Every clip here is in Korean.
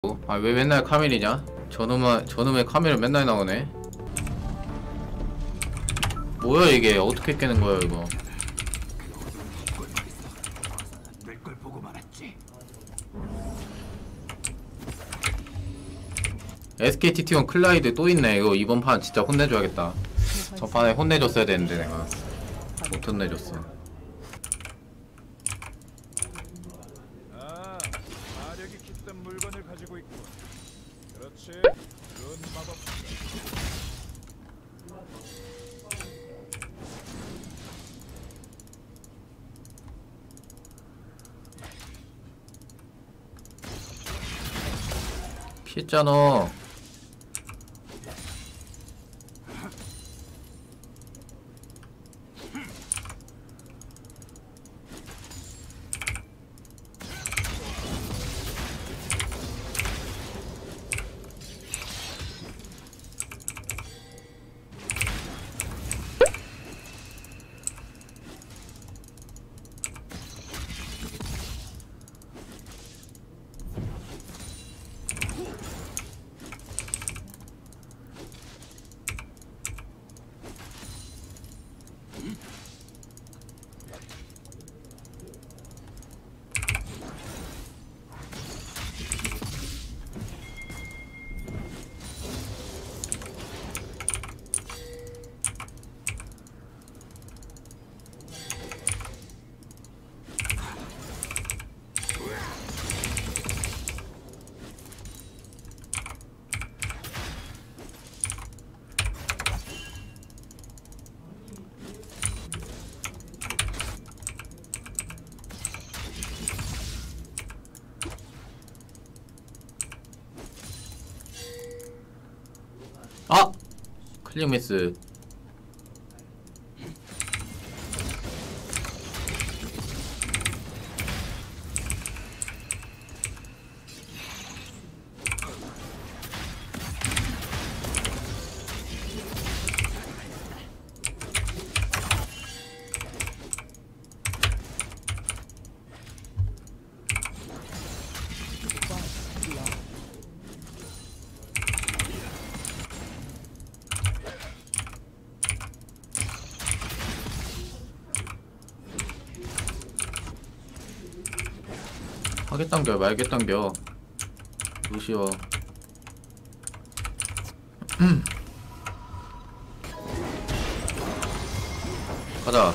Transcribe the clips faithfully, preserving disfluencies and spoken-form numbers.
아 왜 맨날 카멜이냐? 저놈아 저놈의 카멜은 맨날 나오네. 뭐야 이게 어떻게 깨는 거야 이거? 에스케이티 티 원 클라이드 또 있네. 이거 이번 판 진짜 혼내줘야겠다. 저 판에 혼내줬어야 되는데 내가 못 혼내줬어. 아, 마력이 깃든 물건을 가지고 있고. 그렇지. 룬 마법. 피했잖아. 아! 클릭 미스. 하겠당겨 말겠당겨. 루시오. 가자.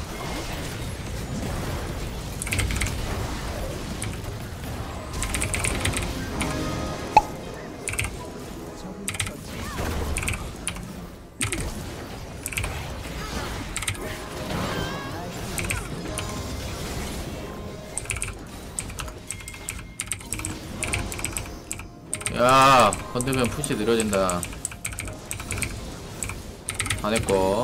야, 건들면 푸시 느려진다. 안 했고.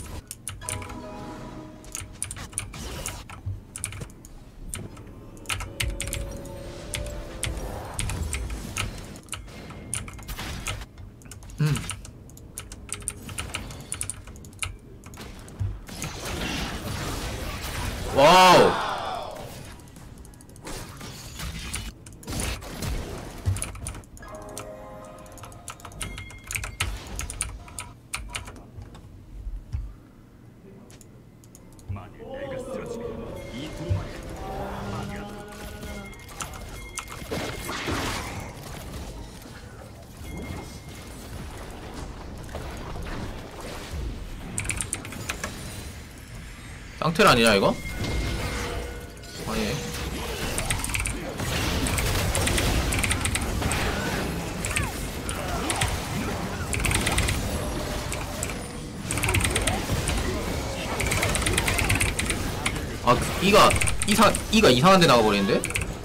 음. 와우. 쌍텔 아니냐 이거? 아니. 아, 이가 이상 이가 이상한 데 나가 버리는데?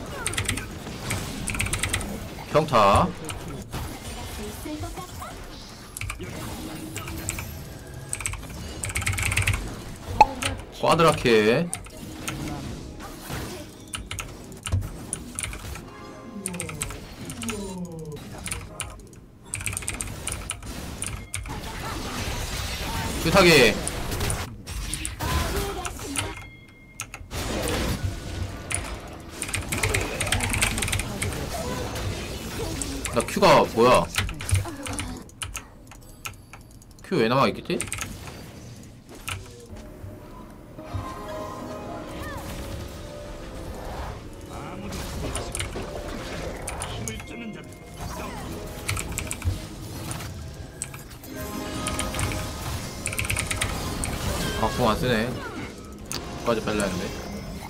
평타. 꽈드라케. 큐타게. 나 야 큐가 뭐야? 큐 왜 남아있겠지? 아, 공 안쓰네. 끝까지 빨려 했는데.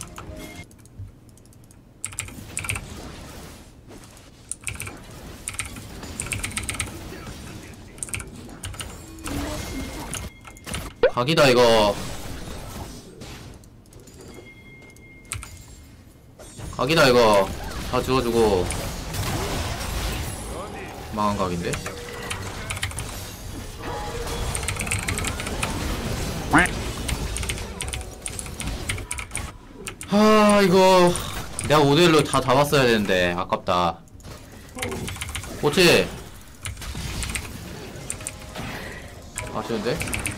각이다 이거. 각이다 이거. 다 지워주고 망한 각인데. 하 이거 내가 오 대 일로 다 잡았어야 되는데 아깝다. 그렇지. 아쉬운데?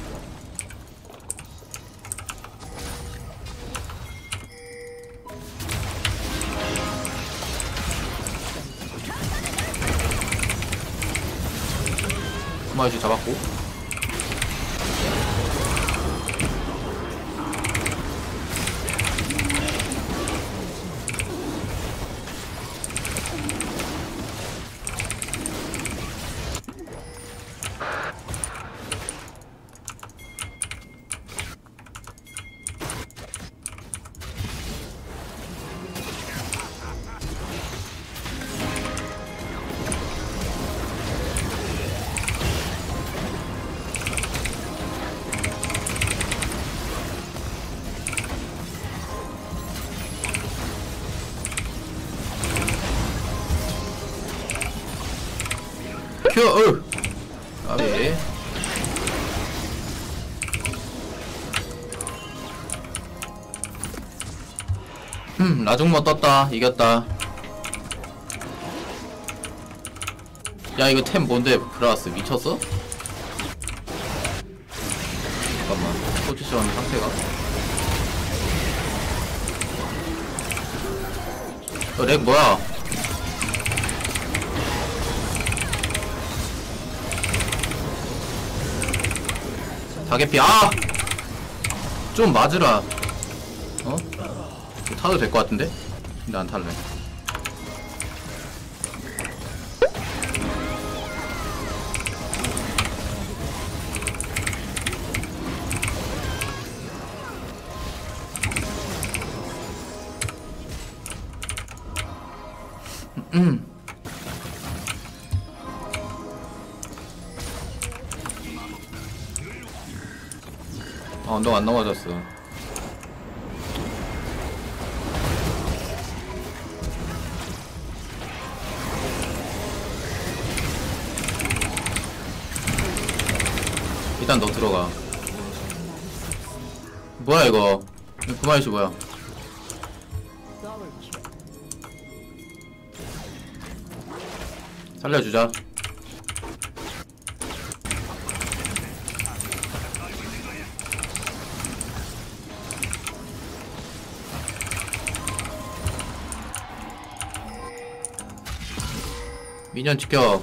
한 마리씩 잡았고. 큐! 으! 까비. 음, 나중모 떴다. 이겼다. 야, 이거 템 뭔데, 브라스. 미쳤어? 잠깐만. 포지션 상태가. 어, 렉 뭐야? 다개피. 아! 좀 맞으라. 어? 타도 될 것 같은데? 근데 안 탈래. 음. 아, 언덕 안 넘어졌어. 일단 너 들어가. 뭐야 이거? 구마이씨 뭐야? 살려주자. 미니언 지켜.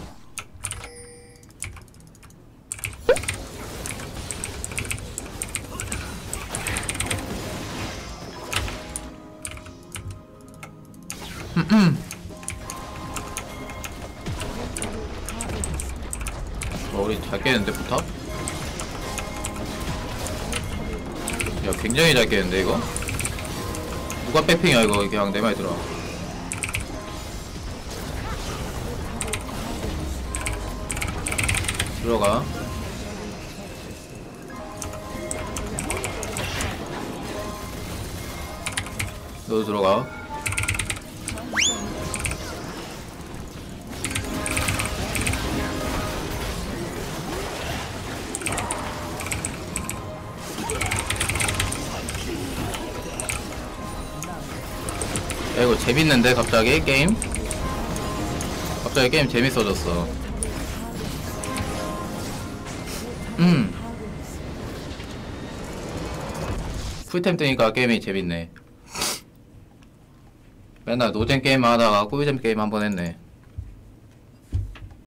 어, 우리 잘 깨는데 포탑? 야 굉장히 잘 깨는데 이거? 누가 백핑이야 이거. 그냥 내 말이 들어. 들어가. 너도 들어가. 야 이거 재밌는데 갑자기 게임? 갑자기 게임 재밌어졌어. 음 풀템 뜨니까 게임이 재밌네. 맨날 노잼 게임 하다가 꿀잼 게임 한번 했네.